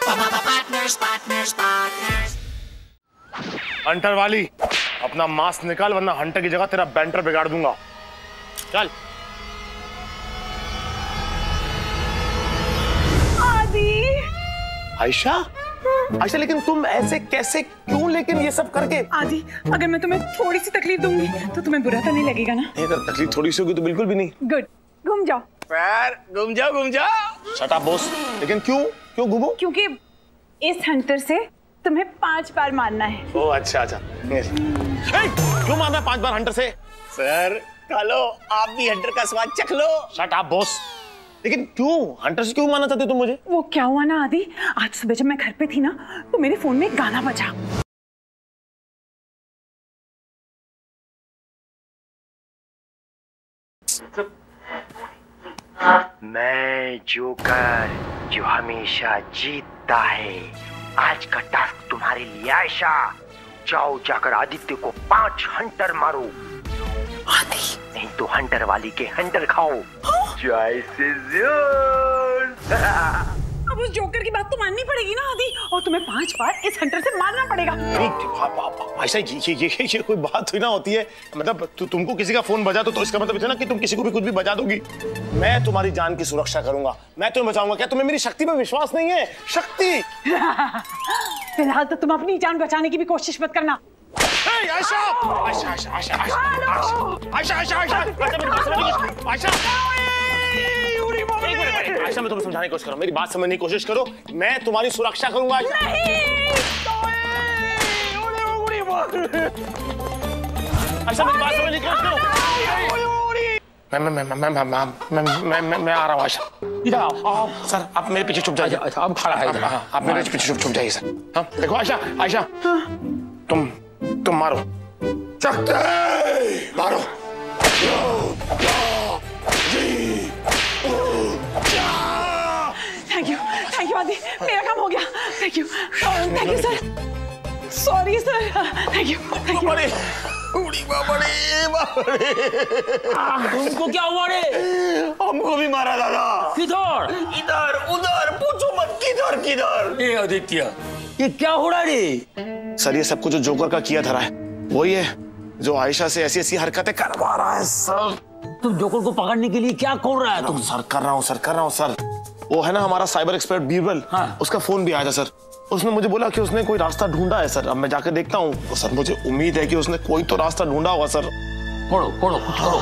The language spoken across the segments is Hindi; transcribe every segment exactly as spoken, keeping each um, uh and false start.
हंटर वाली, अपना मास्क निकाल वरना हंटर की जगह तेरा बैंटर बिगाड़ दूंगा। चल। आदि। आयशा? आयशा लेकिन तुम ऐसे कैसे, क्यों लेकिन ये सब करके? आदि, अगर मैं तुम्हें थोड़ी सी तकलीफ दूंगी तो तुम्हें बुरा तो नहीं लगेगा ना? अगर तकलीफ थोड़ी सी होगी तो बिल्कुल भी नहीं। गुड, घूम जाओ। पैर घूम जाओ, घूम जाओ। Shut up boss. लेकिन क्यों क्यों घूमो? क्योंकि इस हंटर से तुम्हें पांच बार मारना है। ओह अच्छा अच्छा। क्यों मारना पांच बार हंटर से? सर खा लो, आप भी हंटर का स्वाद चख लो। Shut up boss. लेकिन क्यों हंटर से क्यों मारना चाहते तुम मुझे? वो क्या हुआ ना आदि, आज सुबह जब मैं घर पे थी ना तो मेरे फोन में एक गाना बजा। मैं जोकर जो हमेशा जीतता है, आज का टास्क तुम्हारे लिए आयशा। जाओ जाकर आदित्य को पांच हंटर मारो। आदि नहीं तो हंटर वाली के हंटर खाओ। Choice is yours. अब उस जोकर की बात तो माननी पड़ेगी ना आदि, और तुम्हें पांच बार इस हंटर से मारना पड़ेगा। ऐसा ये ये ये ये कोई बात हुई ना होती है? मतलब तु, तुमको किसी का फोन बजा तो, तो इसका मतलब है ना कि तुम किसी को भी कुछ भी बजा दोगी। मैं तुम्हारी जान की सुरक्षा करूंगा, मैं तुम्हें बचाऊंगा। क्या तुम्हें मेरी शक्ति पे विश्वास नहीं है? शक्ति। फिलहाल तो तुम अपनी जान बचाने की भी कोशिश मत करना। आयशा आयशा आयशा आयशा आयशा आयशा आयशा आयशा आयशा मैं तुम्हें समझाने की कोशिश करो, मेरी बात समझने की कोशिश करो। मैं तुम्हारी सुरक्षा करूंगा आयशा। आयशा मेरी बात समझने की कोशिश करो। मैं मैं मैं मैं मैं मैं मैं मैं मैं आ रहा हूँ आयशा। इधर आओ सर, आप मेरे पीछे छुप जाइए। अच्छा अब खड़ा है। हाँ आप मेरे पीछे छुप छुप जाइए सर। हाँ देखो आयशा आयशा तुम तुम मारो, मारो। थैंक यू थैंक यू आदि, मेरा काम हो गया। Thank you thank you sir, sorry sir. Thank you thank you. तुमको क्या हुआ रे? हमको भी मारा दादा। किधर? इधर उधर पूछो मत, किधर किधर। ए आदित्य, ये क्या हो रहा रे? सर ये सब कुछ जो जोकर का किया धरा है वही है जो आयशा से ऐसी ऐसी हरकतें करवा रहा है सर। तुम जोकर को पकड़ने के लिए क्या कर रहा है तुम? सर कर रहा हूँ सर कर रहा हूँ सर। वो है ना हमारा साइबर एक्सपर्ट बीरबल, हाँ। उसका फोन भी आया था सर। उसने मुझे बोला कि उसने कोई रास्ता ढूंढा है सर। अब मैं जाकर देखता हूँ। तो सर मुझे उम्मीद है कि उसने कोई तो रास्ता ढूंढा होगा सर। पढ़ो पढ़ो कुछ करो।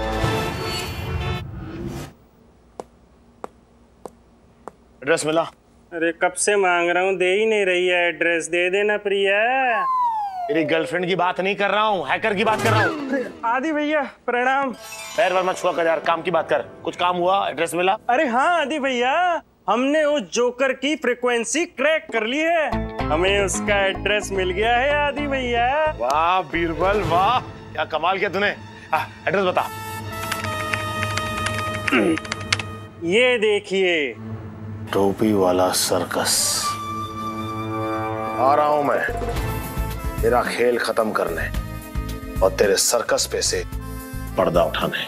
एड्रेस मिला? अरे कब से मांग रहा हूँ, दे ही नहीं रही है एड्रेस। दे देना प्रिया। मेरी गर्लफ्रेंड की बात नहीं कर रहा हूँ, हैकर की बात कर रहा हूँ। आदि भैया प्रणाम। पैर वर मत छुआ कर यार, काम की बात कर। कुछ काम हुआ? एड्रेस मिला? अरे हाँ आदि भैया, हमने उस जोकर की फ्रीक्वेंसी क्रैक कर ली है। हमें उसका एड्रेस मिल गया है आदि भैया। वाह बीरबल वाह, क्या कमाल किया तूने। एड्रेस बता। ये देखिए, टोपी वाला सर्कस। आ रहा हूं मैं तेरा खेल खत्म करने और तेरे सर्कस पे से पर्दा उठाने।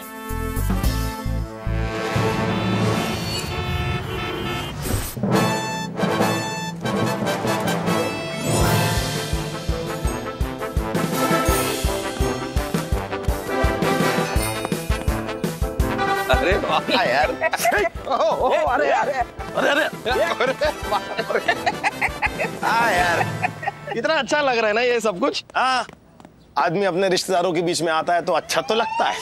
अरे वाह यार। ओ, अरे यार अरे अरे हाँ यार, कितना अच्छा लग रहा है ना ये सब कुछ। हाँ, आदमी अपने रिश्तेदारों के बीच में आता है तो अच्छा तो लगता है।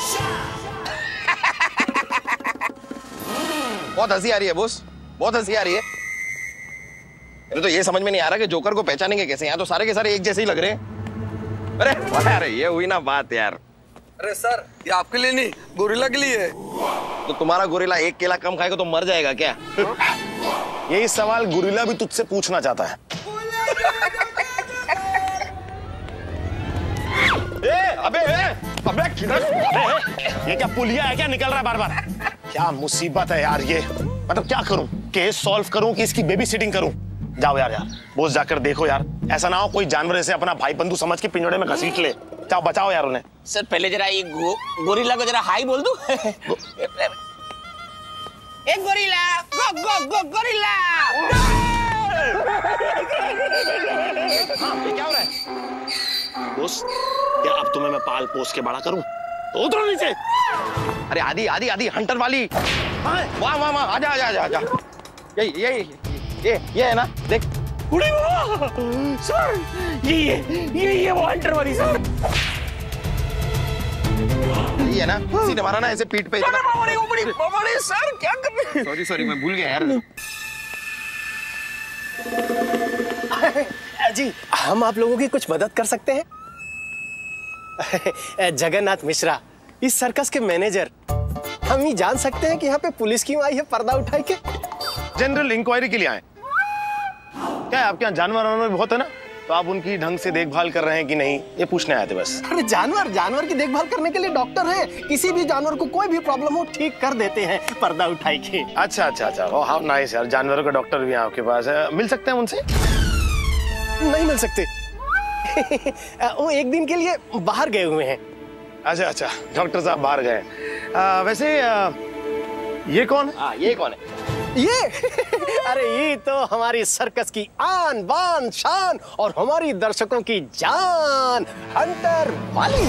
बहुत हंसी आ रही है बॉस, बहुत हंसी आ रही है। मेरे तो ये समझ में नहीं आ रहा कि जोकर को पहचानेंगे कैसे। यहाँ तो सारे के सारे एक जैसे ही लग रहे हैं। अरे अरे ये हुई ना बात यार। अरे सर, ये आपके लिए नहीं, गोरिल्ला के लिए है। तो तुम्हारा गोरिल्ला एक केला कम खाएगा तो मर जाएगा क्या? यही सवाल गोरिल्ला भी तुझसे पूछना चाहता है। ए, अबे ए, अबे किधर? ये क्या पुलिया है क्या निकल रहा है बार बार? क्या मुसीबत है यार ये। मतलब क्या करूं, केस सॉल्व करूं कि इसकी बेबी सिटिंग करूं? जाओ यार यार बोस, जाकर देखो यार, ऐसा ना हो कोई जानवर ऐसे अपना भाई बंधु समझ के पिंजड़े में घसीट ले। जाओ बचाओ यार उन्हें। सर पहले जरा ये गो, गोरिल्ला को जरा हाई बोल दूं। एक गोरिल्ला, गो गो गो गोरिल्ला। हाँ, क्या हो रहा है? बॉस, क्या अब तुम्हें मैं पाल पोस के बड़ा करूं? तो उतरो नीचे। अरे आदि आदि आदि हंटर वाली, वाह वाह वाह, आजा आजा आजा आजा। ये ये ये ये है ना, देख। उड़ी बाबा, सर, ये ये ये ये वो हंटर वाली सर। ये है ना, सीधे मारा ना ऐसे पीठ पे। बाबा ने ऊपरी, बाबा ने सर क्या कर रहे? सॉरी सॉरी, मैं भूल गया यार। जी, हम आप लोगों की कुछ मदद कर सकते हैं? जगन्नाथ मिश्रा, इस सर्कस के मैनेजर, हम ये जान सकते हैं कि यहाँ पे पुलिस क्यों आई है पर्दा उठाई के? जनरल इंक्वायरी के लिए आए। क्या है, आपके यहाँ जानवर वानवर बहुत है ना, तो आप उनकी ढंग से देखभाल कर रहे हैं कि नहीं, ये पूछने आए थे बस। अरे जानवर जानवर की देखभाल करने के लिए डॉक्टर हैं। किसी भी जानवर को कोई भी प्रॉब्लम हो ठीक कर देते हैं पर्दा उठाई के। अच्छा अच्छा अच्छा, ओ हाउ नाइस यार, जानवरों का डॉक्टर भी आपके पास है। मिल सकते हैं उनसे? नहीं मिल सकते। वो एक दिन के लिए बाहर गए हुए हैं। अच्छा अच्छा, डॉक्टर साहब बाहर गए। आ, वैसे आ, ये कौन है? हाँ, ये कौन है? ये अरे ये तो हमारी सर्कस की आन बान शान और हमारी दर्शकों की जान, हंटर वाली।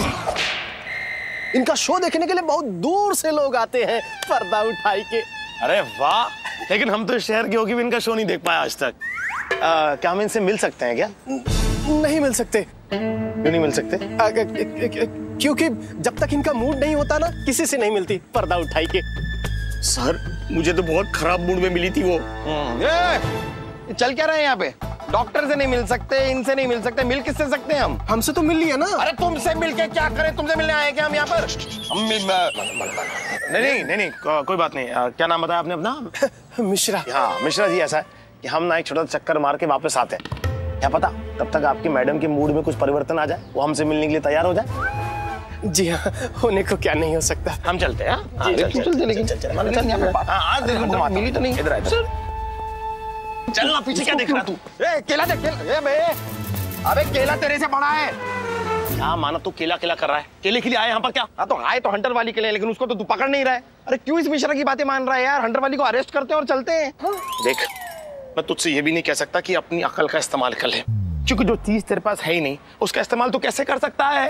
इनका शो देखने के लिए बहुत दूर से लोग आते हैं पर्दा उठाई के। अरे वाह, लेकिन हम तो शहर के होके भी इनका शो नहीं देख पाए आज तक। आ, क्या हम इनसे मिल सकते हैं क्या? नहीं मिल सकते। क्यों नहीं मिल सकते? आ, क्योंकि जब तक इनका मूड नहीं होता ना, किसी से नहीं मिलती पर्दा उठाई के। सर, मुझे तो बहुत खराब मूड में मिली थी वो। ये, चल क्या रहे हैं यहाँ पे? डॉक्टर से नहीं मिल सकते, इनसे नहीं मिल सकते, मिल किससे सकते हैं हम? हमसे तो मिल लिया ना। अरे तुमसे मिलके क्या करें? तुमसे मिलने आए क्या हम यहाँ पर? हम मिल... नहीं नहीं नहीं नहीं, को, कोई बात नहीं। आ, क्या नाम बताया आपने अपना? मिश्रा। हाँ मिश्रा जी, ऐसा है कि हम ना एक छोटा सा चक्कर मार के वापस आते हैं। क्या पता तब तक आपकी मैडम के मूड में कुछ परिवर्तन आ जाए, वो हमसे मिलने के लिए तैयार हो जाए। जी हाँ, होने को क्या नहीं हो सकता। हम चलते हैं। हाँ चल चल चल लेकिन चल चल यहाँ पे बात। हाँ आज देखो घुमाता, मिली तो नहीं। इधर आ, इधर चलना। पीछे क्या देख रहा तू? ए केला देख, केला। ए बे, अबे केला तेरे से बड़ा है। क्या माना तू केला केला कर रहा है? केले के लिए आए यहाँ पर क्या? हाँ तो आए तो हंटर वाली के लिए, लेकिन उसको तो तू पकड़ नहीं रहा है। अरे क्यों इस मिश्रा की बातें मान रहा है यार? हंटर वाली को अरेस्ट करते हैं और चलते हैं। देख, मैं तुझसे ये भी नहीं कह सकता कि अपनी अकल का इस्तेमाल कर ले, क्योंकि जो चीज तेरे पास है ही नहीं, उसका इस्तेमाल तू कैसे कर सकता है?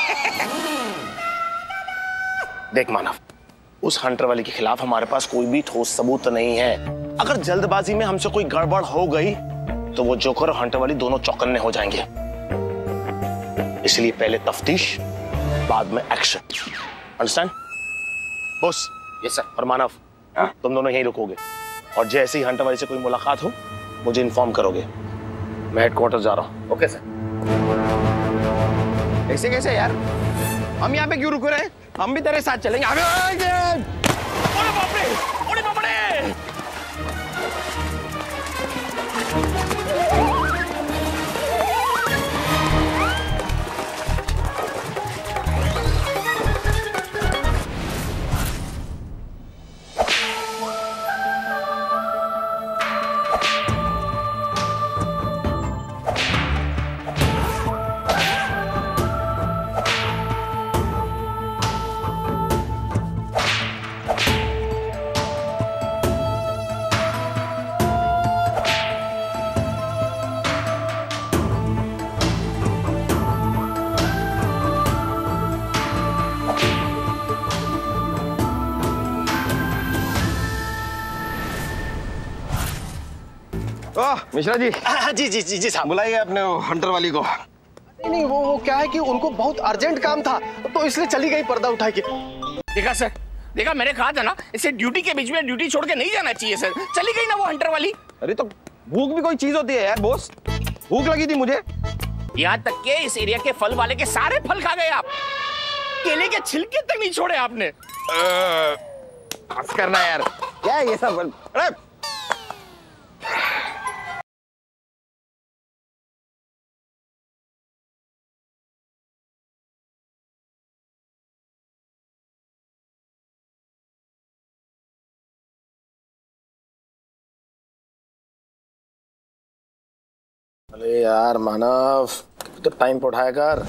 देख मानव, उस हंटर वाली के खिलाफ हमारे पास कोई भी ठोस सबूत नहीं है। अगर जल्दबाजी में हमसे कोई गड़बड़ हो गई तो वो जोकर और हंटर वाली दोनों चौकन्ने हो जाएंगे। इसलिए पहले तफ्तीश, बाद में action. Understand? Boss. Yes sir. और मानव, तुम दोनों यहीं रुकोगे और जैसे ही हंटर वाली से कोई मुलाकात हो मुझे इन्फॉर्म करोगे। मैं हेडक्वार्टर जा रहा हूँ। Okay sir. ऐसे कैसे यार? हम यहाँ पे क्यों रुक रहे हैं? हम भी तेरे साथ चलेंगे। आगे आगे। ओरे बाप रे, ओरे बाप रे। ओह मिश्रा जी। हाँ, जी जी जी जी साहब। बुलाइए अपने हंटर वाली को। नहीं नहीं, वो वो क्या है कि उनको बहुत अर्जेंट काम था तो इसलिए चली गई पर्दा उठा के। देखा सर, देखा, मैंने कहा था ना, इसे ड्यूटी के बीच में ड्यूटी छोड़ के नहीं जाना चाहिए सर। चली गई ना वो हंटर वाली। अरे तो भूख भी कोई चीज होती है यार बॉस। भूख लगी थी मुझे। यहाँ तक के इस एरिया के फल वाले के सारे फल खा गए आप। केले के छिलके तक नहीं छोड़े आपने। बस करना यार, क्या है ये सब? अरे अरे यार मानव, तो टाइम पे उठाया कर।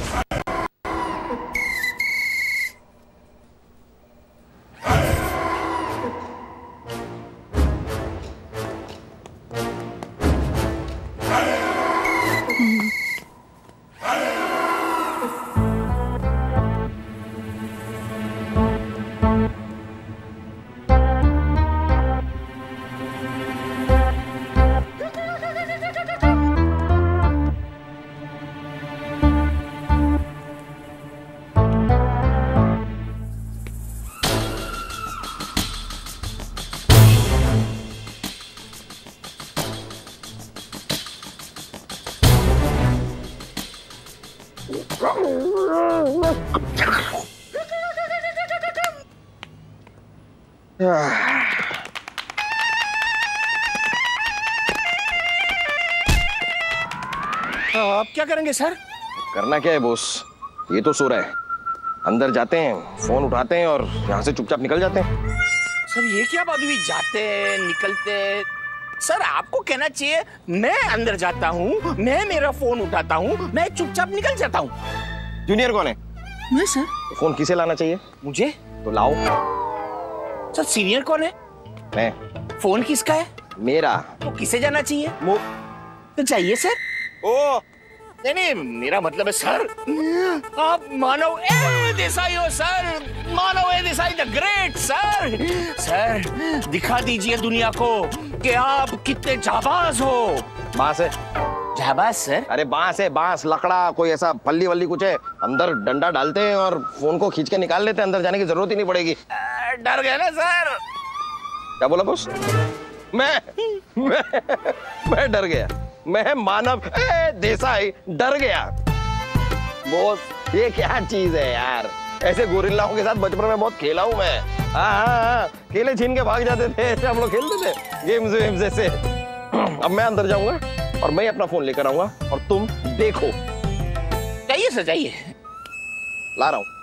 आप क्या करेंगे सर? करना क्या है बॉस, ये तो सो रहा है। अंदर जाते हैं, फोन उठाते हैं और यहाँ से चुपचाप निकल जाते हैं। सर ये क्या बात हुई, जाते निकलते? सर आपको कहना चाहिए मैं अंदर जाता हूँ, मैं मेरा फोन उठाता हूँ, मैं चुपचाप निकल जाता हूँ। जूनियर कौन है? मैं सर। फोन किसे लाना चाहिए? मुझे। तो लाओ। सर सीनियर कौन है? मैं। फोन किसका है? मेरा। तो किसे जाना चाहिए? वो तो चाहिए सर। ओ नहीं नहीं, मेरा मतलब है सर आप मानव ए देसाई हो sir, Manav A Desai the great sir. Sir दिखा दीजिए दुनिया को कि आप कितने जाबाज हो। बांस है? जाबाज सर? अरे बांस है, बांस, लकड़ा, कोई ऐसा पल्ली वल्ली कुछ है? अंदर डंडा डालते हैं और फोन को खींच के निकाल लेते हैं, अंदर जाने की जरूरत ही नहीं पड़ेगी। डर गए ना सर? क्या बोला बॉस? मैं मैं मैं डर गया। मैं मानव ए, देसाई डर गया। बॉस ये क्या चीज है यार, ऐसे गोरिल्लाओं के साथ बचपन में बहुत खेला हूं मैं। हाँ हाँ हाँ, केले छीन के भाग जाते थे, ऐसे हम लोग खेलते थे गेम्स वेम्स ऐसे। अब मैं अंदर जाऊंगा और मैं अपना फोन लेकर आऊंगा और तुम देखो। चाहिए सर, चाहिए। ला रहा हूं।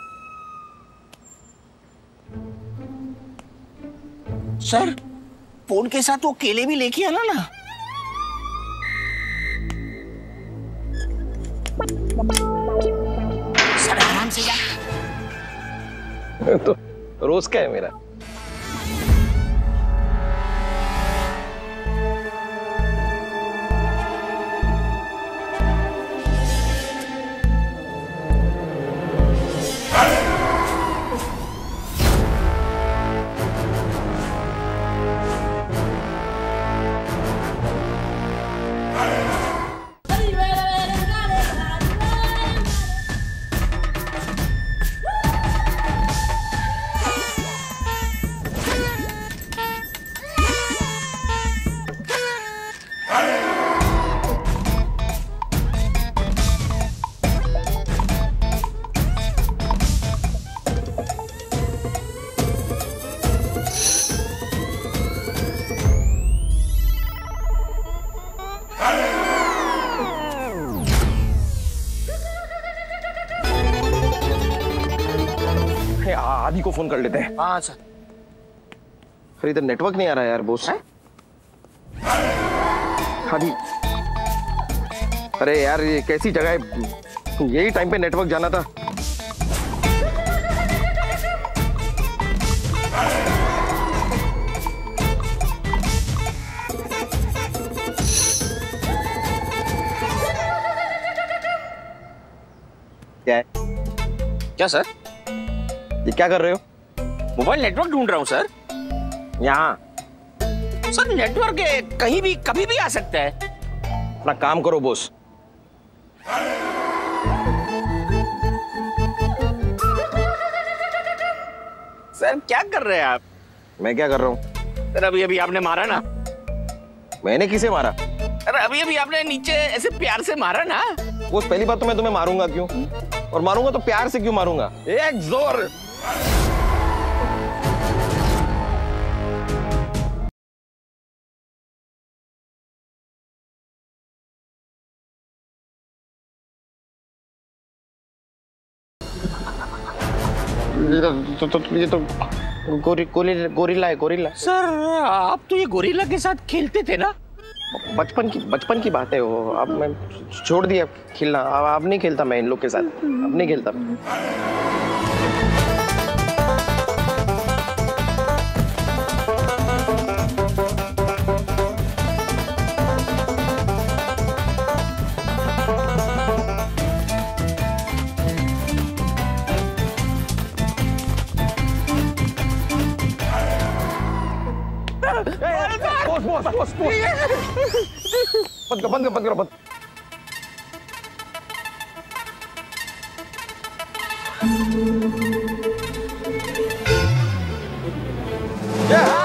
सर फोन के साथ वो केले भी लेके आना ना। सर आराम से जा। तो रोज का है मेरा। आदि को फोन कर लेते हैं। हाँ सर। अरे इधर नेटवर्क नहीं आ रहा है यार बॉस। आदि, अरे यार ये कैसी जगह है, यही टाइम पे नेटवर्क जाना था। क्या है? क्या सर? ये क्या कर रहे हो? मोबाइल नेटवर्क ढूंढ रहा हूँ सर। यहाँ सर नेटवर्क है, कहीं भी कभी भी आ सकता है। अपना काम करो बॉस। सर क्या कर रहे हैं आप? मैं क्या कर रहा हूँ? सर अभी अभी आपने मारा ना। मैंने किसे मारा? अरे अभी अभी आपने नीचे ऐसे प्यार से मारा ना। वो पहली बात तो मैं तुम्हें मारूंगा क्यों, और मारूंगा तो प्यार से क्यों मारूंगा? एक जोर। तो, तो, तो ये तो गोरी, गोरी, गोरिल्ला है, गोरिल्ला। सर आप तो ये गोरिल्ला के साथ खेलते थे ना? बचपन की बचपन की बात है वो, अब मैं छोड़ दिया खेलना। अब अब नहीं खेलता मैं इन लोग के साथ, अब नहीं खेलता। बॉस बॉस बॉस बंद करो बंद करो बंद करो बंद।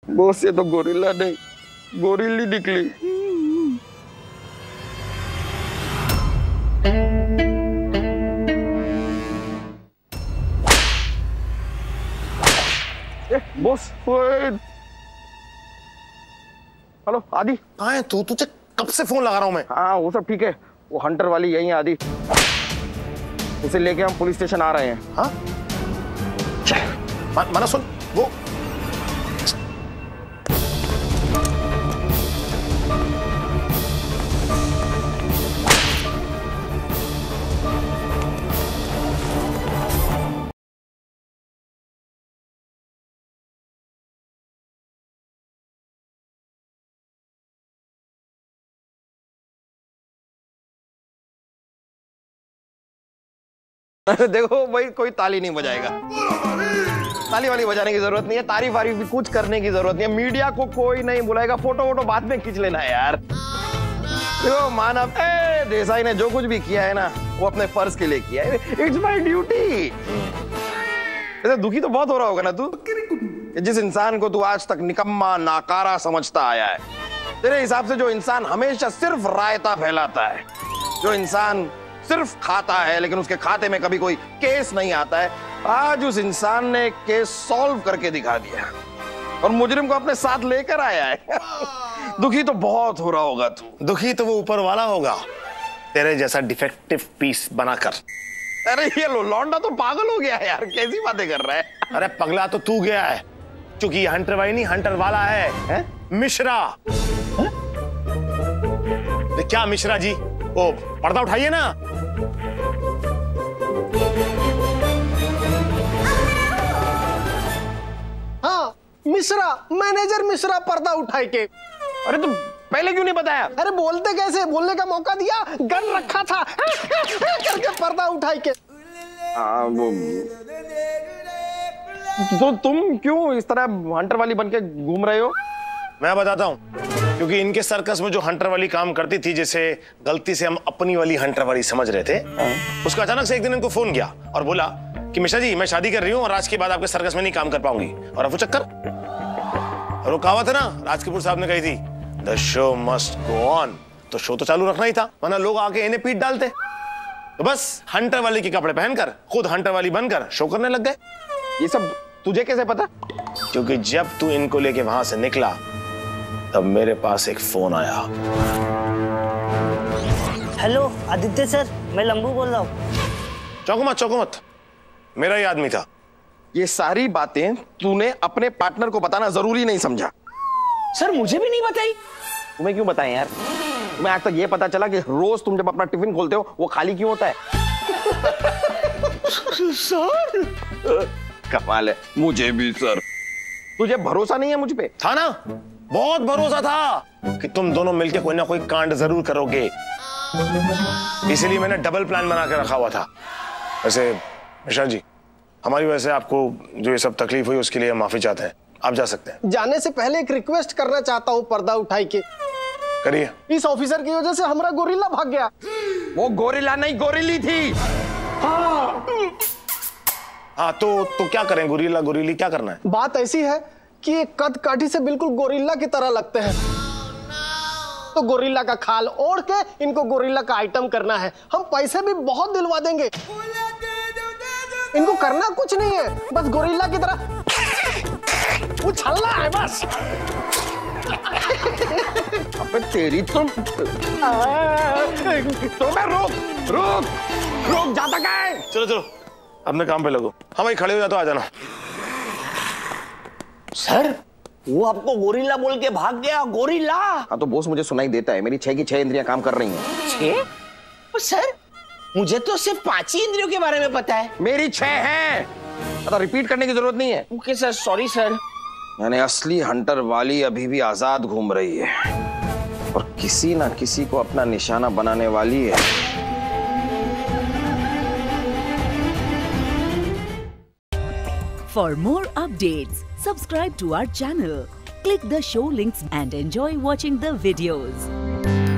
बॉस ये तो गोरिल्ला नहीं, गोरिल्ली निकली। ए, बॉस, हेलो आदि। कहाँ है तू? तुझे कब से फोन लगा रहा हूँ मैं। हाँ वो सब ठीक है, वो हंटर वाली यही है आदि, उसे लेके हम पुलिस स्टेशन आ रहे हैं। हाँ माना सुन, वो देखो भाई, कोई ताली नहीं बजाएगा, ताली वाली बजाने की जरूरत नहीं है, तारीफ वारीफ भी कुछ करने की जरूरत नहीं है, मीडिया को कोई नहीं बुलाएगा, फोटो वोटो बाद में खींच लेना है यार। देखो मानव ए देसाई ने जो कुछ भी किया है ना, वो अपने फर्ज के लिए किया है, इट्स माय ड्यूटी। वैसे दुखी तो बहुत हो रहा होगा ना तू, जिस इंसान को तू आज तक निकम्मा नाकारा समझता आया है। तेरे हिसाब से जो इंसान हमेशा सिर्फ रायता फैलाता है, जो इंसान सिर्फ खाता है लेकिन उसके खाते में कभी कोई केस नहीं आता है, आज उस इंसान ने केस सॉल्व करके दिखा दिया और मुजरिम को अपने साथ लेकर आया है। दुखी तो बहुत हो रहा होगा तू। दुखी तो वो ऊपर वाला होगा, तेरे जैसा डिफेक्टिव पीस बनाकर। अरे ये लो लौंडा तो पागल हो गया है यार, कैसी बातें कर रहा है। अरे पगला तो तू गया है, क्योंकि ये हंटर वाली नहीं हंटर वाला है, है? मिश्रा। है? क्या मिश्रा जी? ओ पर्दा उठाइए ना। हाँ मिश्रा, मैनेजर मिश्रा पर्दा उठाई के। अरे तुम पहले क्यों नहीं बताया? अरे बोलते कैसे, बोलने का मौका दिया, गन रखा था करके पर्दा उठाई के। आ, वो... तो तुम क्यों इस तरह हंटर वाली बनके घूम रहे हो? मैं बताता हूँ, क्योंकि इनके सर्कस में जो हंटर वाली काम करती थी, जिसे गलती से हम अपनी वाली हंटर वाली समझ रहे थे, उसका अचानक से एक दिन इनको फोन किया और बोला कि मिश्रा जी मैं शादी कर रही हूँ और आज के बाद आपके सर्कस में नहीं काम कर पाऊंगी। और अब वो चक्कर, और वो कहावत है ना राज कपूर साहब ने कही थी, the show must go on, तो शो तो चालू रखना ही था, वरना लोग आके इन्हें पीट डालते। तो बस हंटर वाली के कपड़े पहनकर खुद हंटर वाली बनकर शो करने लग गए। ये सब तुझे कैसे पता? क्योंकि जब तू इनको लेके वहां से निकला तब मेरे पास एक फोन आया। हेलो आदित्य सर, मैं लंबू बोल रहा हूँ। चौंको मत, चौंको मत, मेरा ही आदमी था। ये सारी बातें तूने अपने पार्टनर को बताना जरूरी नहीं समझा? सर मुझे भी नहीं बताई। तुम्हें क्यों बताएं यार? तुम्हें आज तक ये पता चला कि रोज तुम जब अपना टिफिन खोलते हो वो खाली क्यों होता है? सर कमाल है। मुझे भी सर। तुझे भरोसा नहीं है मुझ पे? था ना, बहुत भरोसा था कि तुम दोनों मिलके कोई ना कोई कांड जरूर करोगे, इसीलिए मैंने डबल प्लान बना के रखा हुआ था। वैसे मिश्रा जी, हमारी वजह से आपको जो ये सब तकलीफ हुई उसके लिए हम माफी चाहते हैं, आप जा सकते हैं। जाने से पहले एक रिक्वेस्ट करना चाहता हूँ, पर्दा उठाई के। करिए। इस ऑफिसर की वजह से हमारा गोरिल्ला भाग गया। वो गोरिल्ला नहीं, गोरिल्ली थी। हाँ, हाँ तो तो क्या करें? गोरिल्ला गोरिल्ली क्या करना है? बात ऐसी है कि ये कद काठी से बिल्कुल गोरिल्ला की तरह लगते हैं, तो गोरिल्ला का खाल ओढ़ के इनको गोरिल्ला का आइटम करना है। हम पैसे भी बहुत दिलवा देंगे, इनको करना कुछ नहीं है, बस गोरिल्ला की तरह उछलना है बस। अबे तेरी तुम तो मैं रोक रोक रोक जाता क्या है? चलो चलो अपने काम पे लगो। हाँ भाई खड़े हो जा तो आ जाना। सर वो आपको गोरिल्ला बोल के भाग गया। गोरिल्ला? हाँ तो बॉस मुझे सुनाई देता है, मेरी छह की छह इंद्रियां काम कर रही हैं। छह? सर मुझे तो सिर्फ पांच ही इंद्रियों के बारे में पता है। मेरी छह हैं, तो रिपीट करने की जरूरत नहीं है। Okay sir, sorry sir. यानी असली हंटर वाली अभी भी आजाद घूम रही है और किसी ना किसी को अपना निशाना बनाने वाली है। For more updates, subscribe to our channel, click the show links and enjoy watching the videos.